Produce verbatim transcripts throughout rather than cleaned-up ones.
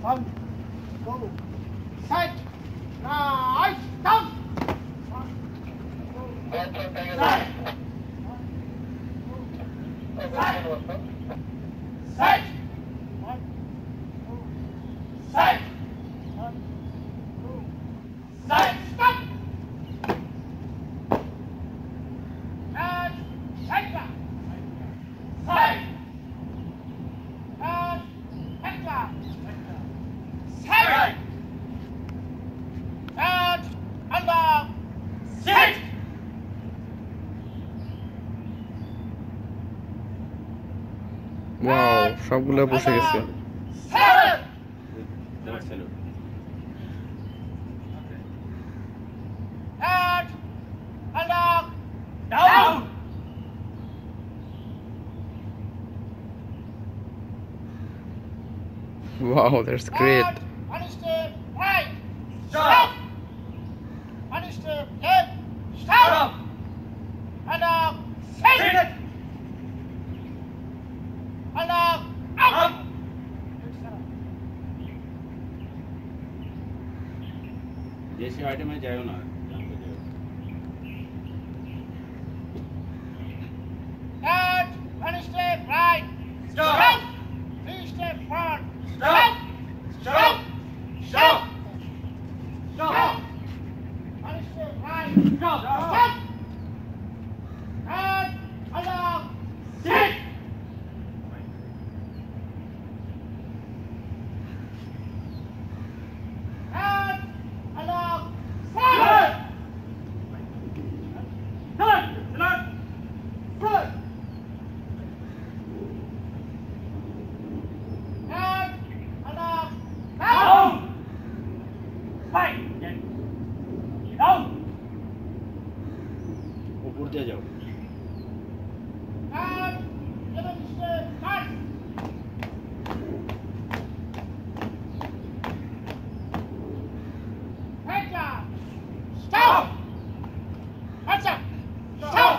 One, go. Set. Right. Down. Set. Set. Set. One, two. Set. One, two. Set. Stop. And enter. Set. And enter. Set. And under. Sit. Wow সবগুলো বসে গেছে Wow, that's great. One step right. Stop. One step left. Stop. And up. Sit. And up. Up. जैसे item में जाओ ना And one step right. Stop. Three step front. Stop. Stop. Stop. Stop. One step right. Stop. Stop. And allow. Sit. And allow. Sit. Turn. Turn. Good. And allow. Down. Fight. Down. ऊपर दिया जाओ And seven step cut. Heads up. Stop. Heads up. Stop.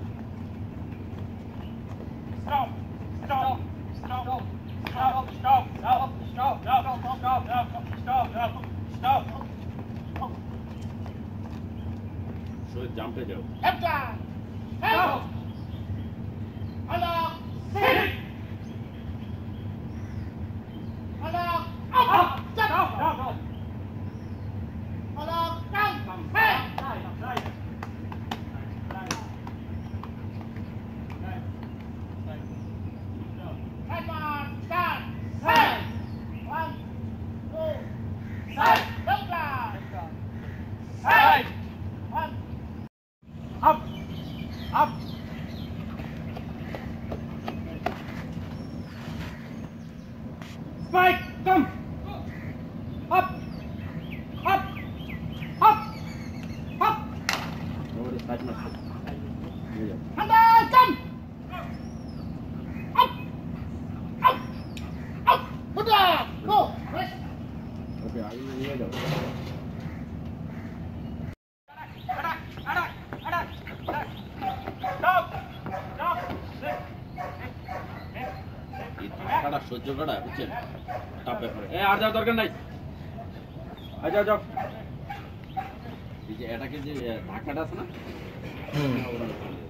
Stop. Stop. Stop. Stop. Stop. Stop. Stop. Stop. Stop. Stop. Stop. Stop. So jump पे जाओ Heads up. Stop. Allow. Sit. Allow. Up. Stop. Stop. Allow. Down. Hey. Head on. Stand. Hey. One, two, set. Look down. Hey. One. Up. Up. Spike. Come. Up. Up. Up. Up. और start मत करो ये जाओ And then come. Up. Up. Up. Put down. Go. Rest. Okay आगे ये जाओ Stop. Stop. কাটা সহ্য করা বুঝছেন টাপে পড়ে এ আর যাও দরকার নাই আ যাও যাও এই যে এটাকে যে ধাক্কাটা আছে না হুম